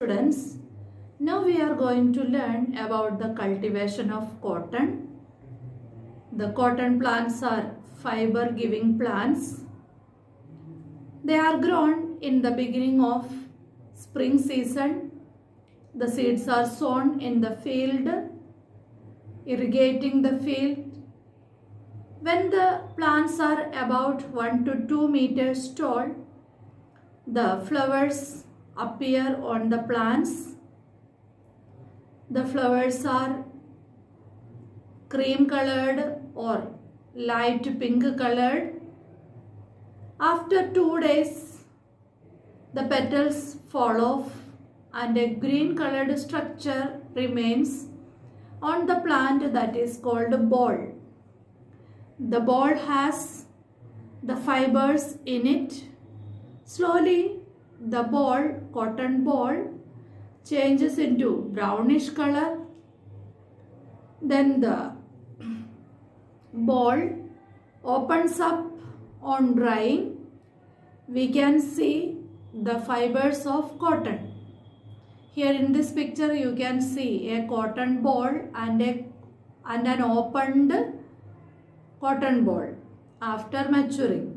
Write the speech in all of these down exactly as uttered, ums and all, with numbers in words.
Students, now we are going to learn about the cultivation of cotton. The cotton plants are fiber giving plants. They are grown in the beginning of spring season. The seeds are sown in the field, irrigating the field. When the plants are about one to two meters tall, the flowers appear on the plants. The flowers are cream colored or light pink colored. After two days, the petals fall off and a green colored structure remains on the plant that is called a ball. The ball has the fibers in it. Slowly, the ball, cotton ball, changes into brownish color. Then the ball opens up on drying. We can see the fibers of cotton. Here in this picture you can see a cotton ball and, a, and an opened cotton ball after maturing.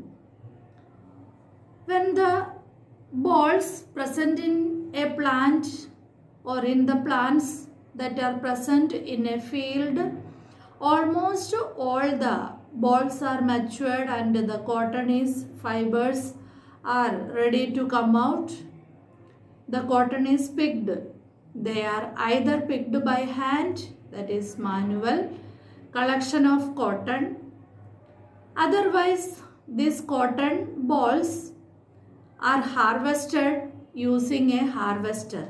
When the balls present in a plant or in the plants that are present in a field, almost all the balls are matured and the cotton is fibers are ready to come out. The cotton is picked. They are either picked by hand, that is manual collection of cotton. Otherwise, these cotton balls are harvested using a harvester.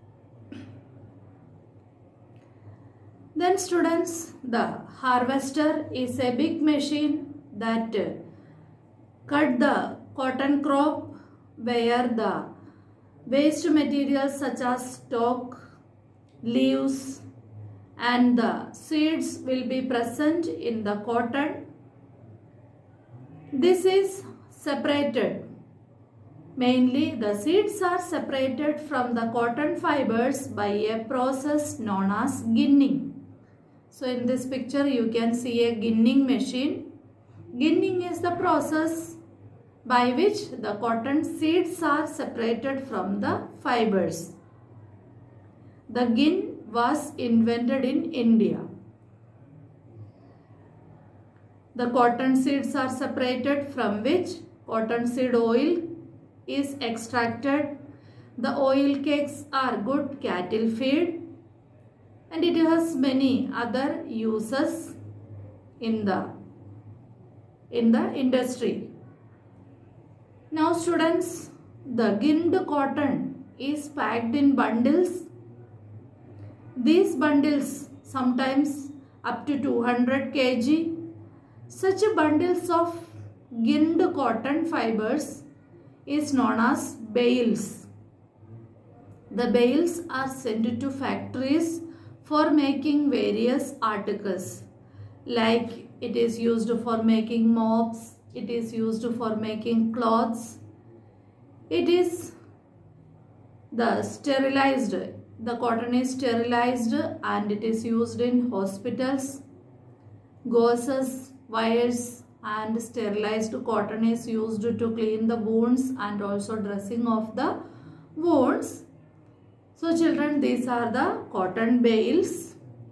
Then students, the harvester is a big machine that cut the cotton crop where the waste materials such as stalk, leaves and the seeds will be present in the cotton. This is separated. Mainly, the seeds are separated from the cotton fibers by a process known as ginning. So, in this picture, you can see a ginning machine. Ginning is the process by which the cotton seeds are separated from the fibers. The gin was invented in India. The cotton seeds are separated from which cottonseed oil is extracted. The oil cakes are good cattle feed and it has many other uses in the in the industry. Now students, the ginned cotton is packed in bundles. These bundles sometimes up to two hundred kilograms. Such bundles of ginned cotton fibers is known as bales. The bales are sent to factories for making various articles, like it is used for making mops, it is used for making cloths, it is the sterilized, the cotton is sterilized and it is used in hospitals, gauzes, wires and sterilized cotton is used to clean the wounds and also dressing of the wounds. So children, these are the cotton bales.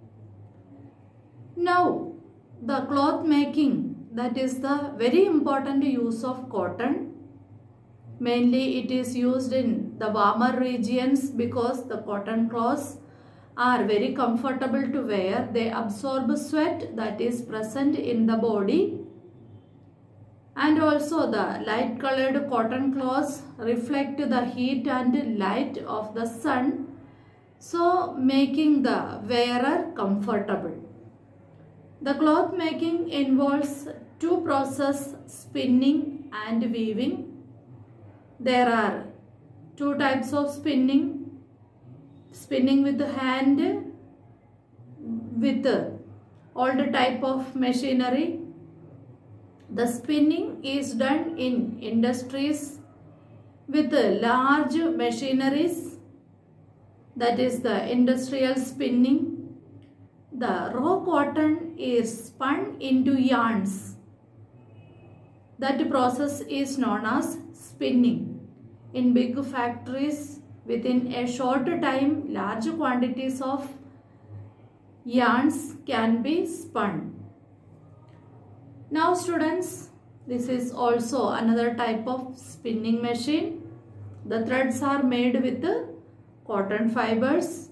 Now the cloth making, that is the very important use of cotton. Mainly it is used in the warmer regions because the cotton cloths are very comfortable to wear. They absorb sweat that is present in the body. And also the light colored cotton cloths reflect the heat and light of the sun, so making the wearer comfortable. The cloth making involves two processes, spinning and weaving. There are two types of spinning. Spinning with the hand with old type of machinery. The spinning is done in industries with large machineries that is the industrial spinning. The raw cotton is spun into yarns. That process is known as spinning. In big factories, within a short time, large quantities of yarns can be spun. Now students, this is also another type of spinning machine. The threads are made with cotton fibers.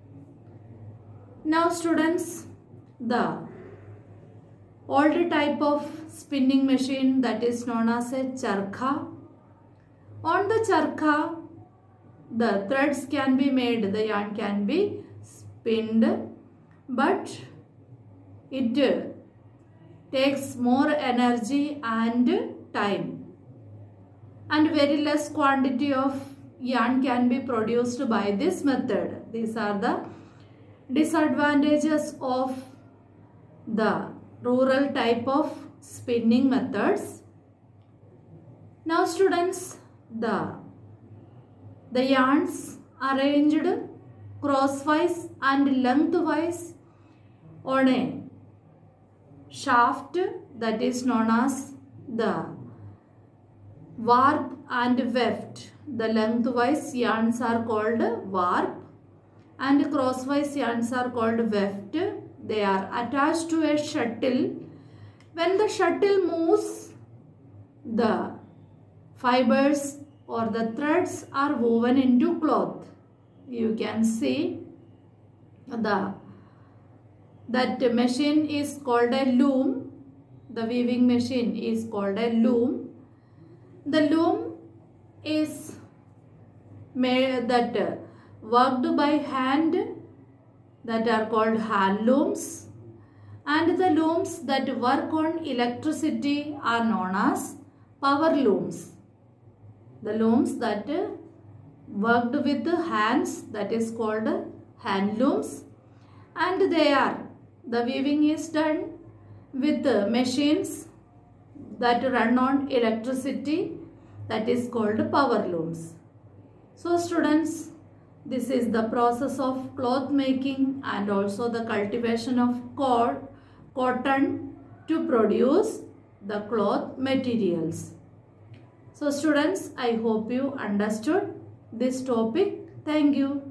Now students, the old type of spinning machine, that is known as a charkha. On the charkha, the threads can be made, the yarn can be spinned, but it takes more energy and time, and very less quantity of yarn can be produced by this method. These are the disadvantages of the rural type of spinning methods. Now students, the the yarns arranged crosswise and lengthwise on a shaft, that is known as the warp and weft. The lengthwise yarns are called warp and crosswise yarns are called weft. They are attached to a shuttle. When the shuttle moves, the fibers or the threads are woven into cloth. You can see the that machine is called a loom. The weaving machine is called a loom. The loom is made that worked by hand, that are called hand looms, and the looms that work on electricity are known as power looms. The looms that worked with hands, that is called hand looms, and they are the weaving is done with machines that run on electricity, that is called power looms. So students, this is the process of cloth making and also the cultivation of cotton to produce the cloth materials. So students, I hope you understood this topic. Thank you.